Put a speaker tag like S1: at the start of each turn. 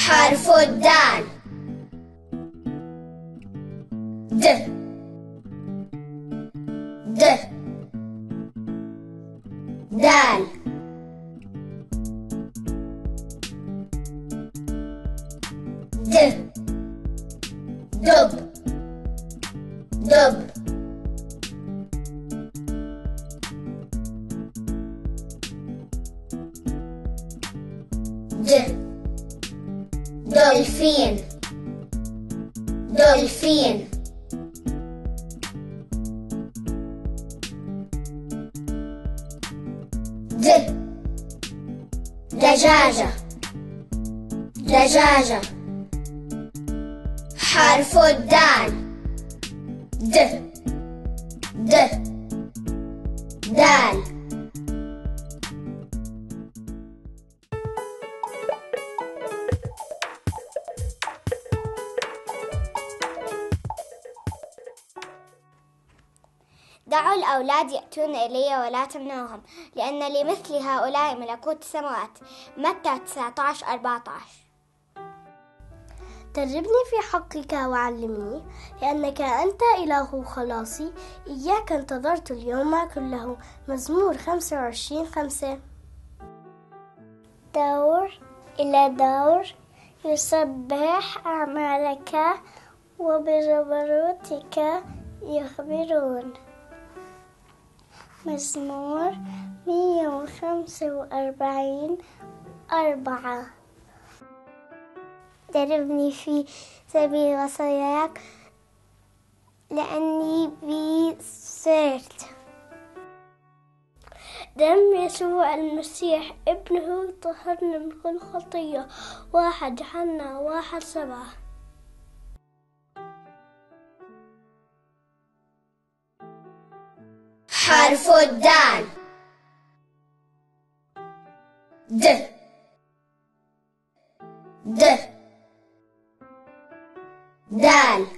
S1: حرف الدال. د د دال. د دب دب. د دولفين دولفين. د دجاجة دجاجة. حرف الدال. د د دال.
S2: دعوا الأولاد يأتون إلي ولا تمنعوهم، لأن لمثل هؤلاء ملكوت السماوات. متى 19:14.
S3: دربني في حقك وعلمني، لأنك أنت إله خلاصي، إياك انتظرت اليوم كله. مزمور 25:5.
S4: دور إلى دور يسبح أعمالك، وبجبروتك يخبرون. مزمور 145:4.
S5: دربني في سبيل وصاياك، لأني بي سرت.
S4: دم يسوع المسيح ابنه طهرنا من كل خطية. 1 يوحنا 1:7.
S1: حرف الدال. د د دال.